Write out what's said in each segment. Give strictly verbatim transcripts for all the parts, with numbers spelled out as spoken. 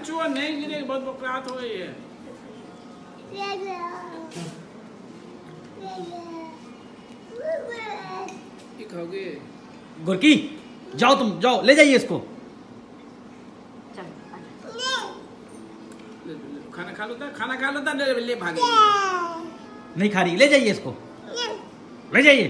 बच्चों नहीं गिरे, बहुत बकरात हो गई है। खाओगे गोरकी, जाओ तुम जाओ, ले जाइए इसको। खाना खा लो था, खाना खा लो था, ले भागे। नहीं खा रही, ले जाइए इसको, ले जाइए।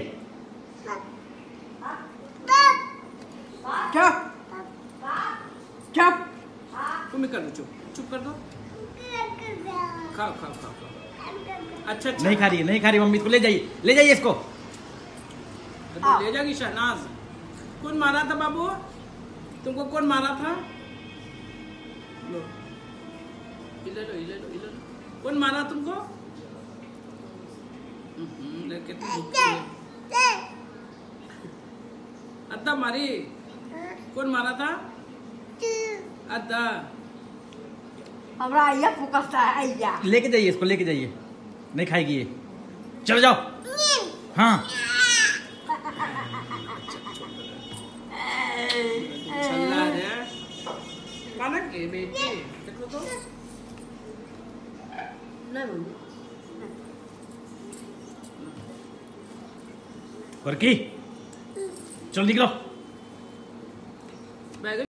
क्या क्या तुम कर दो, चुप चुप कर दो। खाओ खाओ खाओ खाओ। अच्छा अच्छा नहीं खा रही, नहीं खा रही मम्मी, इसको ले जाइए, ले जाइए इसको। तो ले जाएगी शहनाज। कौन मारा था बाबू तुमको? कौन मारा था? लो इले लो इले लो इले लो। कौन मारा तुमको? अद्दा मारी? कौन मारा था? अद्दा हमरा ये फोकस है आइया। लेके जाइए इसको, लेके जाइए, नहीं खाएगी ये। चलो जाओ। हाँ छल्ला है खाना के बेटी, देखो तो नहीं मम्मी गोरकी, चलो निकलो।